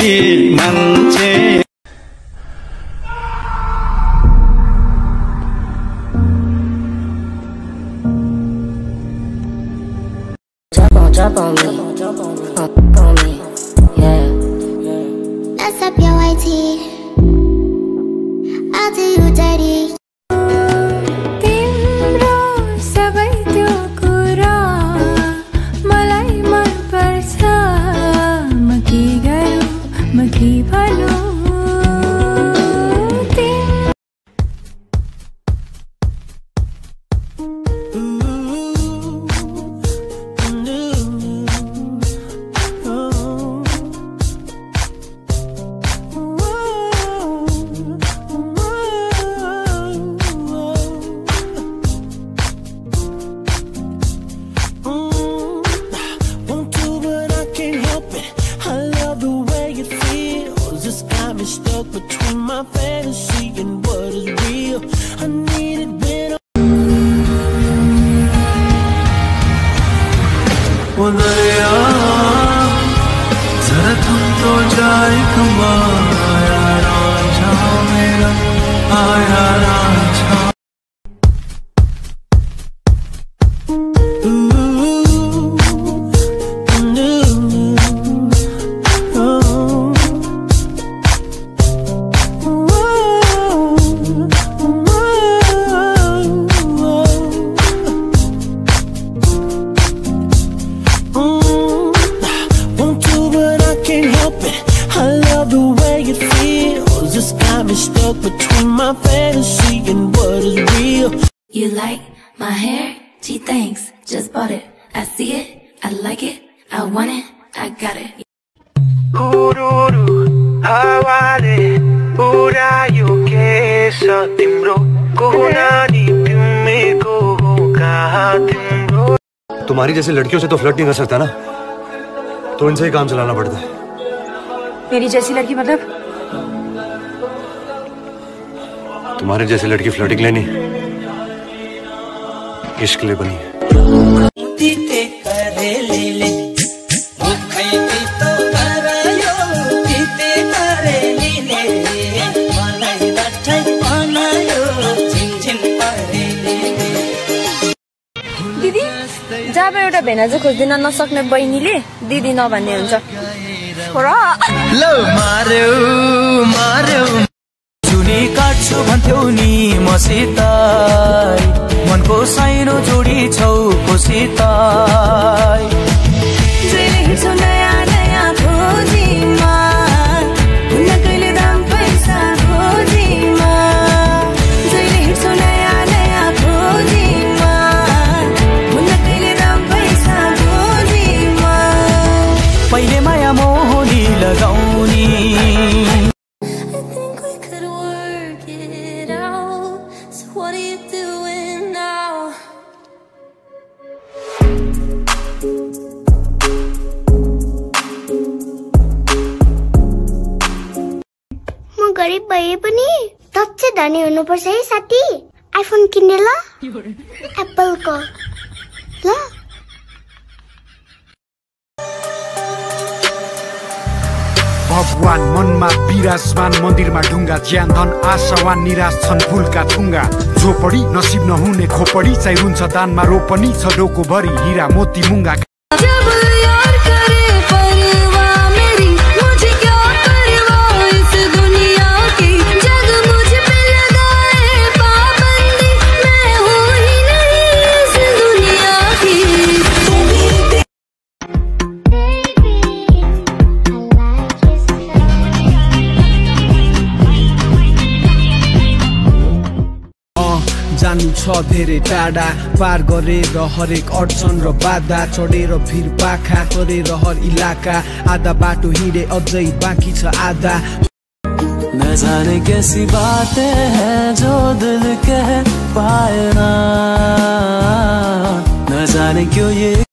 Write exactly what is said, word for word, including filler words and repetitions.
मान्छे Drop on, drop on me, uh, on me, yeah. Mess up your white tee, I'll do you dirty. तिम्रो सबै त्यो कुरा मलाई मन पर्छ म के गरौँ म के भनौँ stuck between my fantasy and what is real. I need it when ओ दरिया जरा थम तो जाए कमाया राजा मेरा आया राजा stuck between my fantasy and what is real. You like my hair? Gee, thanks. Just bought it. I see it. I like it. I want it. I got it. Ururu, hawale, urayo kesa timro, kohunani pyume ko kaha timro. तुम्हारी जैसी लड़कियों से तो flirt नहीं कर सकता ना, तो इनसे ही काम चलाना पड़ता है। मेरी जैसी लड़की मतलब? तुम्हारे जैसी लड़की फ्लर्टिंग लेनी इश्क ले बनी है। दिदी जब एउटा भेना चाहिँ खोज्दिन नसक्ने बहिनीले दिदी नभन्ने हुन्छ। काट्छु भन्थ्यौ नि मसित मनको साइनो जोडी छौ कोसित जहिले हिँड्छौ नयाँ नयाँ खोजीमा हुन्न कहिले दाम पैसा खोजीमा जहिले हिँड्छौ नयाँ नयाँ खोजीमा हुन्न कहिले दाम पैसा खोजीमा पहिले माया मोहनी लगाउने What are you doing now? म गरिब भए पनि दक्ष धनी हुनुपर्छ है साथी। आइफोन किन्ने ल, एप्पलको ल। भगवान मनमा विराजमान मन्दिरमा ढुङ्गा ज्यान धन आशावान निराश छन् फुलका थुङ्गा झोपडी नसिब नहुने खोपडी चाहिँ रुन्छ दानमा रोपनी छ डोको भरि हिरा मोती मुङ्गा। जानु छ धेरै टाढा पार गरेर हरेक अडचन र बाधा चढेर फिर पाखा गरेर हर इलाका आधा बाटो हिँडे अझै बाँकी छ आधा। न जाने कैसी बातें हैं जो दिल कह पाए ना, न जाने क्यों ये